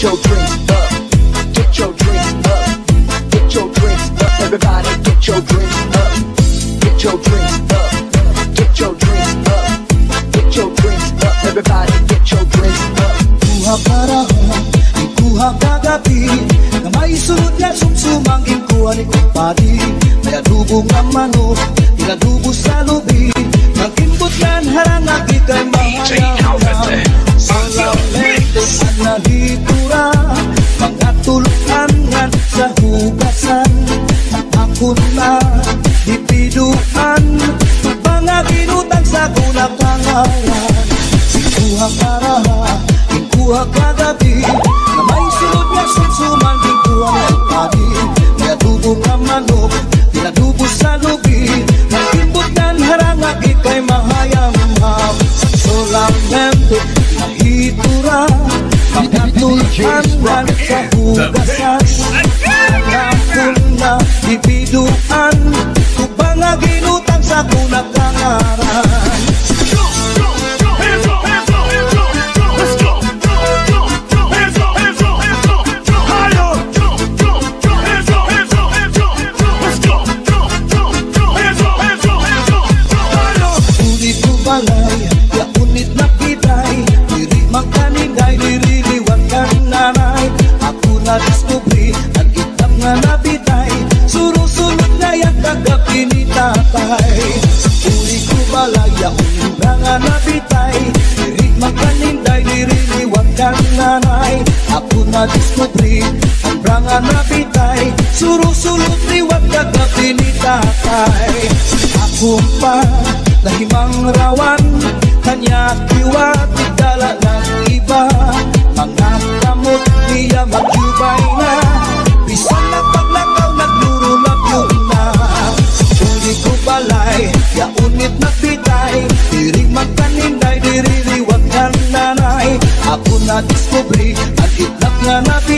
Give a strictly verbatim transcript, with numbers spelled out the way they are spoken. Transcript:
your drinks up, get your drinks up, get your drinks up. Everybody get your drinks up, get your drinks up, get your drinks up, get your drinks up. Everybody get your drinks up. Kuha parahan, ikuha kagabi, na may sunod na sumsumang ikuha ni kumpadi. May adubong ang manok, inadubo sa lubi, ng kimbutlan harang agikay mahayang. Walang lentes at nahitura, mga tulukan sa hugasan. At ako na dipiduan, mga ginutang sa kunakangalan. Ikuha karaha, ikuha kagabi, na may sunod na sumsuman, ikuha ng padi. May adubong ang manok, inadubo sa lubi, ng kimbutlan harang agikay mahayam-ham. Solamente nahitura, mga tulukan sa hugasan. Nakul na dibiduan, upang ginutang sa kunakangaran. Diskubri at itam nga nabitay, surusunod na yung kagabi ni tatay. Uli ko balaya, umbra nga nabitay, dirit magkaninday, diriliwag kang nanay. Ako na diskubri, umbra nga nabitay, surusunod liwag kagabi ni tatay. Ako pa, nahimang rawan, kanya kiwat, idala ng iba. Mga kamot niya magyubay na, bisan na paglakaw naglurulap yun na. Uli ko balay, yaunit nagbitay, diring magkaninday, diririwag ng nanay. Ako na diskubri, at itlap nga nabi